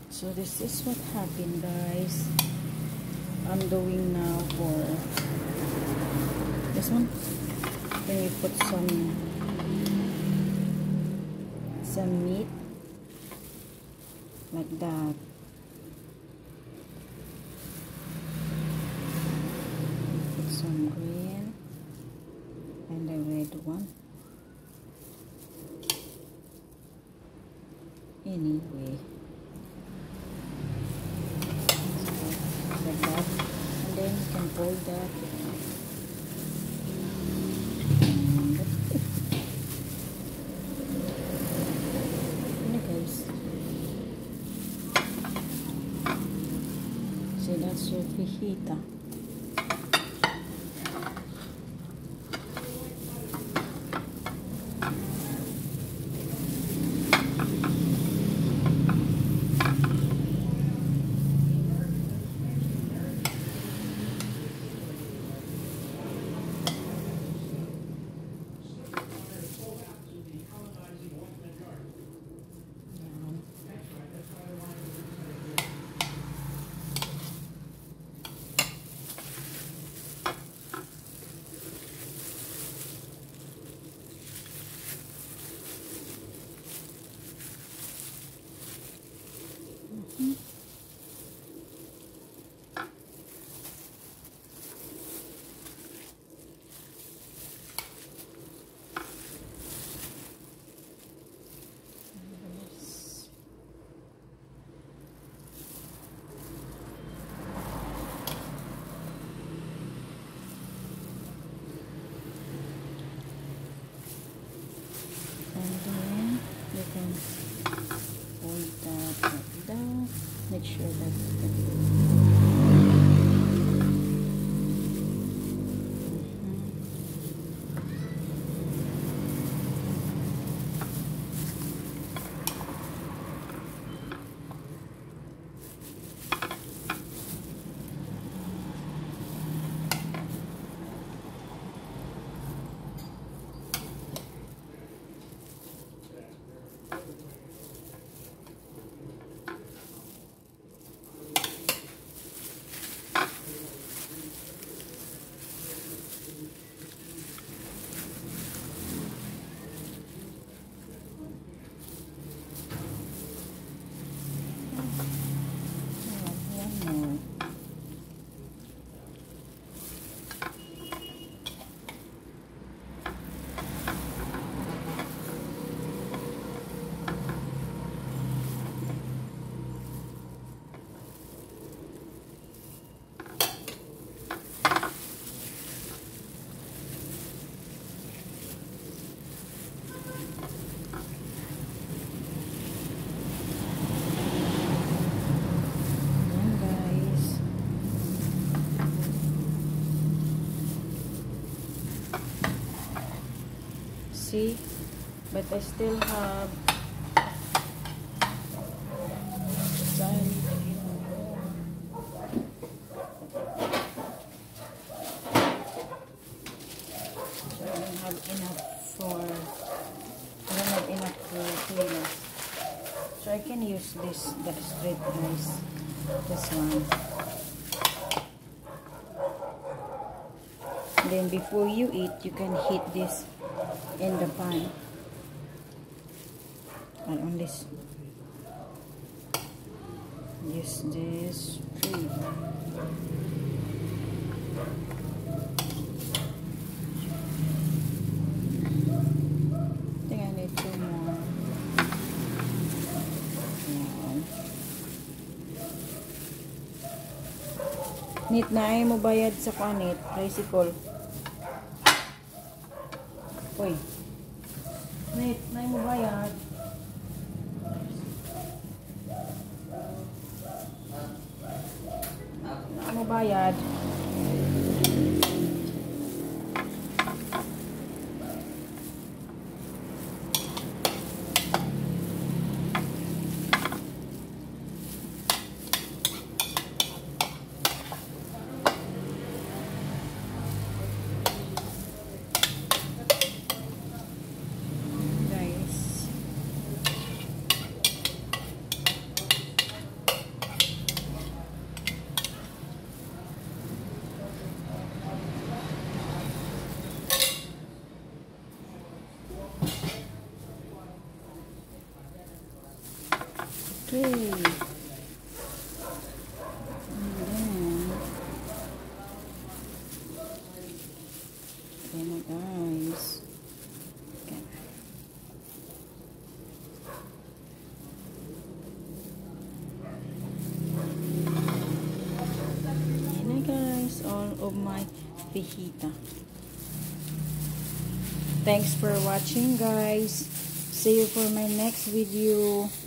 So this is what happened, guys. I'm doing now for this one. Then you put some meat like that. Put some green and the red one. Anyway, like that, and then you can fold that. See, that's your fajita. Fold that like that. Make sure that see, but I still have time. So I don't have enough tortillas. So I can use this, the straight rice, this one. Then before you eat, you can heat this in the pan. And on this, use this tree. I think I need 2 more. Nit na ay mo bayad sa kanit, tricycle. Uy. Nit, na ay mo bayad. Na mo bayad. Okay. And then, guys. Okay. Ayan na guys, all of my fajita. Thanks for watching guys. See you for my next video.